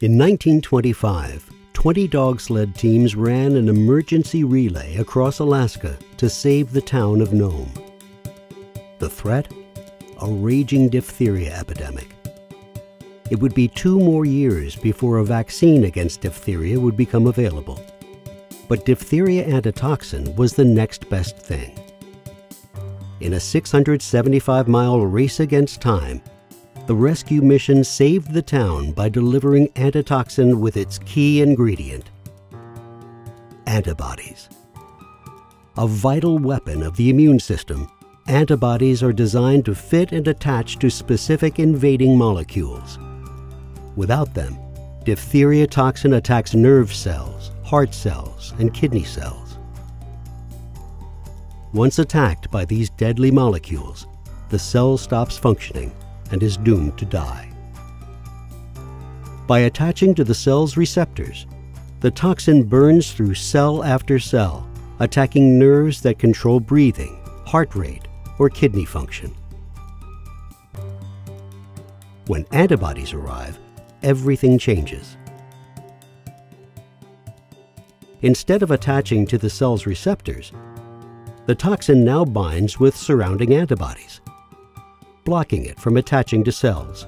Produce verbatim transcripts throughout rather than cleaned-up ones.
In nineteen twenty-five, twenty Dogsled teams ran an emergency relay across Alaska to save the town of Nome. The threat? A raging diphtheria epidemic. It would be two more years before a vaccine against diphtheria would become available. But diphtheria antitoxin was the next best thing. In a six hundred seventy-five mile race against time, the rescue mission saved the town by delivering antitoxin with its key ingredient: antibodies. A vital weapon of the immune system, antibodies are designed to fit and attach to specific invading molecules. Without them, diphtheria toxin attacks nerve cells, heart cells, and kidney cells. Once attacked by these deadly molecules, the cell stops functioning and is doomed to die. By attaching to the cell's receptors, the toxin burns through cell after cell, attacking nerves that control breathing, heart rate, or kidney function. When antibodies arrive, everything changes. Instead of attaching to the cell's receptors, the toxin now binds with surrounding antibodies, blocking it from attaching to cells.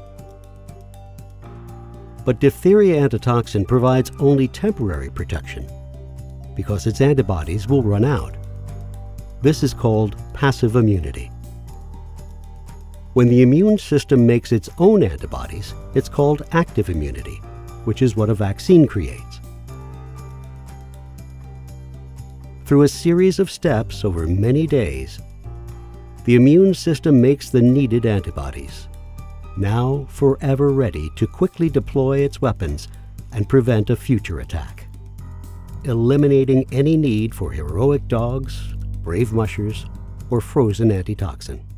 But diphtheria antitoxin provides only temporary protection because its antibodies will run out. This is called passive immunity. When the immune system makes its own antibodies, it's called active immunity, which is what a vaccine creates. Through a series of steps over many days, the immune system makes the needed antibodies, now forever ready to quickly deploy its weapons and prevent a future attack, eliminating any need for heroic dogs, brave mushers, or frozen antitoxin.